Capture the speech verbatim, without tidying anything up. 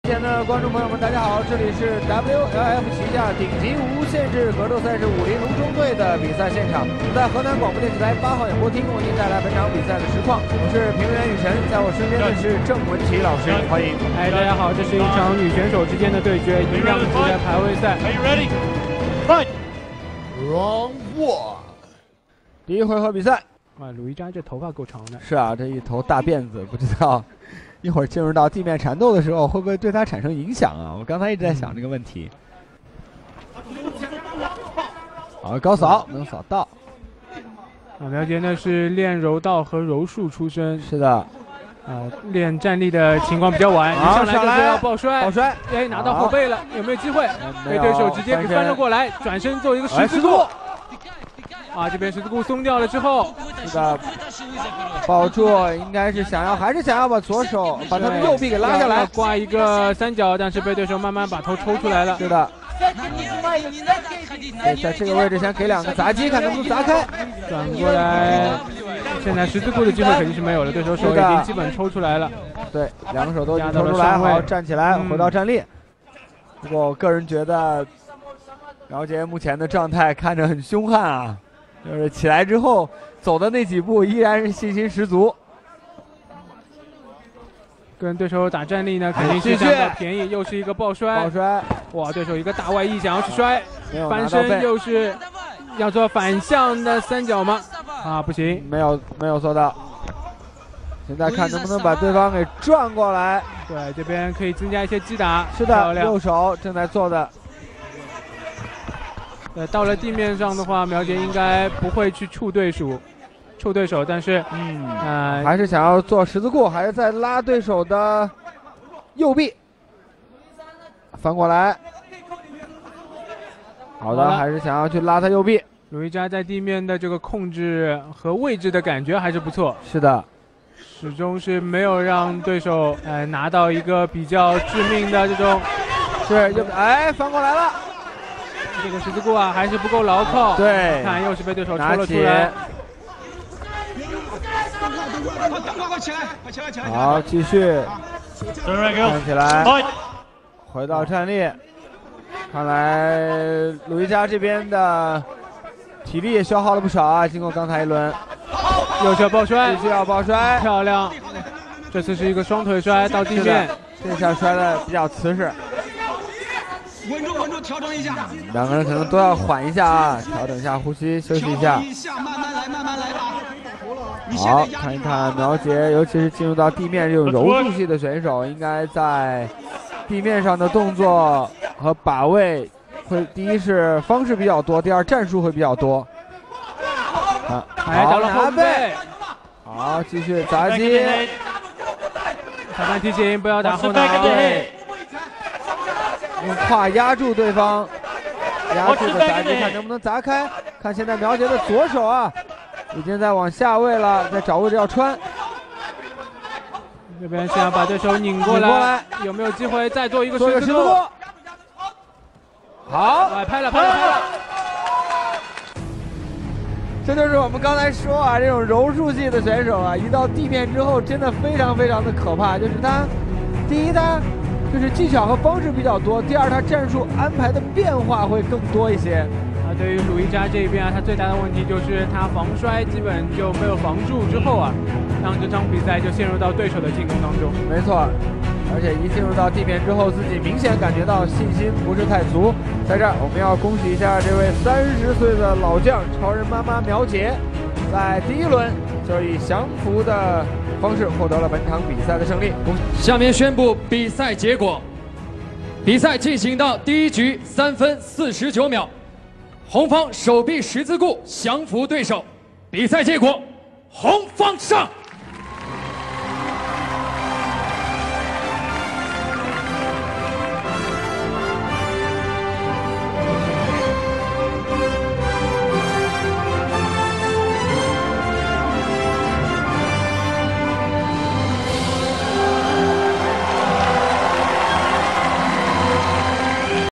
前的观众朋友们，大家好，这里是 W L F 旗下顶级无限制格斗赛事武林龙中队的比赛现场。我在河南广播电视台八号演播厅为您带来本场比赛的实况。我是评论员雨辰，在我身边的是郑文琪老师，欢迎。 哎，大家好，这是一场女选手之间的对决，银量级的排位赛。 Are you ready? Fight! Round one。第一回合比赛。 啊，鲁一扎这头发够长的。 是啊，这一头大辫子，不知道。一会儿进入到地面缠斗的时候，会不会对他产生影响啊？我刚才一直在想这个问题。好，高扫能扫到。 啊，苗杰呢是练柔道和柔术出身。 是的。 啊，练站立的情况比较晚，一上来就是要抱摔。 抱摔， 哎，拿到后背了，有没有机会？被对手直接给翻了过来，转身做一个十字固。啊，这边十字固松掉了之后， 是的，抱住应该是想要，还是想要把左手把他的右臂给拉下来， 挂一个三角，但是被对手慢慢把头抽出来了。 是的，对，在这个位置先给两个砸击，看能不能砸开。 转过来，现在十字固的机会肯定是没有了，对手手已经基本抽出来了。 对，两个手都已经抽出来，好，站起来， 嗯、 回到站立。不过我个人觉得，苗杰目前的状态看着很凶悍啊。就是起来之后走的那几步依然是信心十足， 跟对手打站立呢，肯定是占到便宜，又是一个抱摔， 抱摔， 哇！对手一个大外翼想要去摔，翻身又是要做反向的三角吗？啊，不行， 没有没有做到。现在看能不能把对方给转过来。 对，这边可以增加一些击打。 是的，右手正在做的。 呃，到了地面上的话，苗杰应该不会去触对手，触对手，但是， 嗯， 呃， 还是想要做十字固，还是在拉对手的右臂，翻过来。好的，好还是想要去拉他右臂。 鲁一扎在地面的这个控制和位置的感觉还是不错。 是的， 始终是没有让对手呃拿到一个比较致命的这种， 是右，哎，翻过来了。 这个十字固啊还是不够牢靠， 对， 看又是被对手抽了出来。 好，继续，站起来，回到站立。看来鲁一扎这边的体力也消耗了不少啊，经过刚才一轮。 右手抱摔， 继续要抱摔， 漂亮。这次是一个双腿摔到地面， 这下摔的比较瓷实。 稳住，稳住，调整一下。 两个人可能都要缓一下啊，调整一下呼吸，休息一下。 一下，慢慢来，慢慢来吧。 好，看一看苗杰，尤其是进入到地面这种柔术系的选手，应该在地面上的动作和把位会，第一是方式比较多，第二战术会比较多。啊， 好，拿背。 好，继续砸击。 裁判提醒，不要打后拿。 对。用胯压住对方，压住的砸击，看能不能砸开。看现在苗杰的左手啊，已经在往下位了，在找位置要穿。 这边想把对手拧过来，过来有没有机会再做一个十字固？ 好， 拍了，拍了，拍了。 这就是我们刚才说啊，这种柔术系的选手啊，一到地面之后，真的非常非常的可怕。就是他，第一他。就是技巧和方式比较多，第二他战术安排的变化会更多一些。 啊，对于鲁一扎这边啊，他最大的问题就是他防摔基本就没有防住，之后啊，让这场比赛就陷入到对手的进攻当中。 没错，而且一进入到地面之后，自己明显感觉到信心不是太足。在这儿，我们要恭喜一下这位三十岁的老将超人妈妈苗杰，在第一轮就以降服的方式获得了本场比赛的胜利。 下面宣布比赛结果：比赛进行到第一局三分四十九秒，红方手臂十字固降服对手。比赛结果，红方胜。